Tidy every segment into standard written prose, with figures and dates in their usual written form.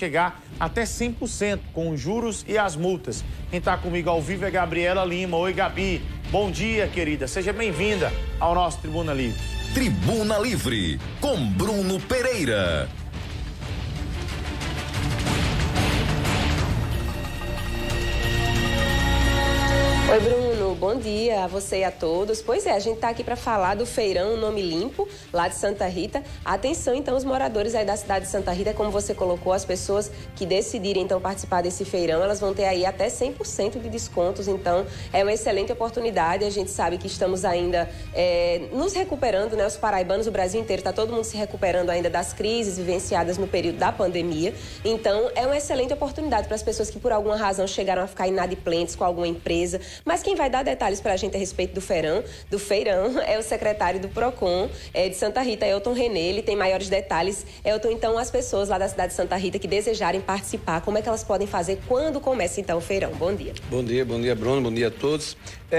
chegar até 100% com os juros e as multas. Quem está comigo ao vivo é Gabriela Lima. Oi, Gabi. Bom dia, querida. Seja bem-vinda ao nosso Tribuna Livre. Tribuna Livre, com Bruno Pereira. Oi, Bruno, bom dia a você e a todos. Pois é, a gente está aqui para falar do Feirão Nome Limpo, lá de Santa Rita. Atenção, então, os moradores aí da cidade de Santa Rita, como você colocou, as pessoas que decidirem, então, participar desse feirão, elas vão ter aí até 100% de descontos. Então, é uma excelente oportunidade. A gente sabe que estamos ainda nos recuperando, né? Os paraibanos, o Brasil inteiro, está todo mundo se recuperando ainda das crises vivenciadas no período da pandemia. Então, é uma excelente oportunidade para as pessoas que, por alguma razão, chegaram a ficar inadimplentes com alguma empresa. Mas quem vai dar detalhes para a gente a respeito do feirão é o secretário do PROCON de Santa Rita, Elton René. Ele tem maiores detalhes. Elton, então, as pessoas lá da cidade de Santa Rita que desejarem participar, como é que elas podem fazer quando começa, então, o feirão? Bom dia. Bom dia, Bruno. Bom dia a todos.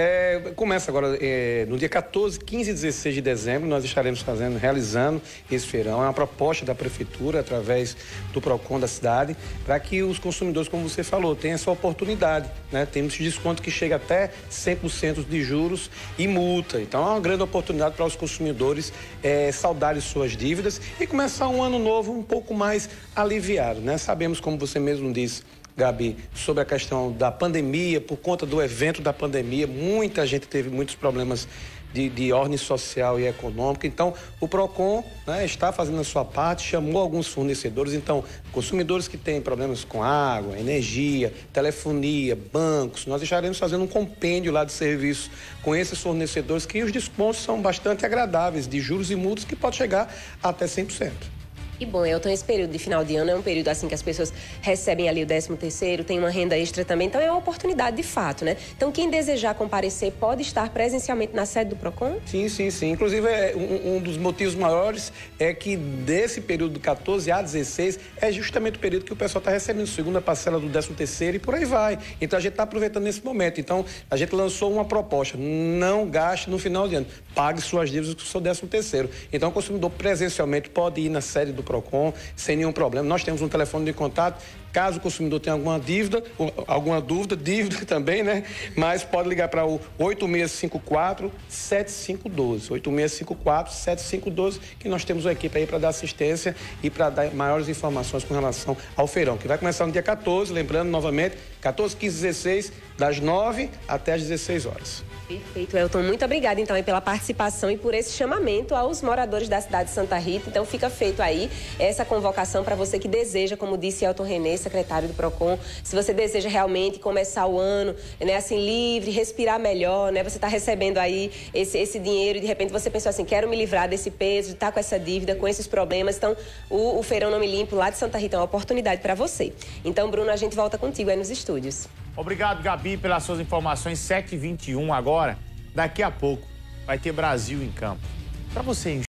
Começa agora no dia 14, 15 e 16 de dezembro, nós estaremos realizando esse feirão. É uma proposta da Prefeitura, através do PROCON da cidade, para que os consumidores, como você falou, tenham essa oportunidade, né? Temos desconto que chega até 100% de juros e multa. Então, é uma grande oportunidade para os consumidores saldarem suas dívidas e começar um ano novo um pouco mais aliviado, né? Sabemos, como você mesmo disse, Gabi, sobre a questão da pandemia, por conta do evento da pandemia, muita gente teve muitos problemas de ordem social e econômica. Então, o PROCON, né, está fazendo a sua parte, chamou alguns fornecedores. Então, consumidores que têm problemas com água, energia, telefonia, bancos, nós estaremos fazendo um compêndio lá de serviços com esses fornecedores, que os descontos são bastante agradáveis, de juros e multas, que pode chegar até 100%. E bom, Elton, esse período de final de ano é um período assim que as pessoas recebem ali o 13º, tem uma renda extra também, então é uma oportunidade de fato, né? Então quem desejar comparecer pode estar presencialmente na sede do PROCON? Sim. Inclusive, um dos motivos maiores é que desse período do 14 a 16 é justamente o período que o pessoal está recebendo a segunda parcela do 13º e por aí vai. Então a gente está aproveitando esse momento. Então a gente lançou uma proposta: não gaste no final de ano, pague suas dívidas com o seu 13º. Então o consumidor presencialmente pode ir na sede do PROCON sem nenhum problema. Nós temos um telefone de contato, caso o consumidor tenha alguma dúvida também, né? Mas pode ligar para o 8654-7512, 8654-7512, que nós temos uma equipe aí para dar assistência e para dar maiores informações com relação ao feirão, que vai começar no dia 14, lembrando novamente, 14, 15, 16, das 9 até as 16 horas. Perfeito, Elton. Muito obrigada, então, pela participação e por esse chamamento aos moradores da cidade de Santa Rita. Então, fica feito aí essa convocação para você que deseja, como disse Elton René, secretário do PROCON, se você deseja realmente começar o ano, né, assim, livre, respirar melhor, né? Você está recebendo aí esse dinheiro e, de repente, você pensou assim, quero me livrar desse peso, de estar com essa dívida, com esses problemas. Então, o Feirão Nome Limpo, lá de Santa Rita, é uma oportunidade para você. Então, Bruno, a gente volta contigo aí nos estúdios. Obrigado, Gabi, pelas suas informações. 7h21 agora. Daqui a pouco vai ter Brasil em campo. Para você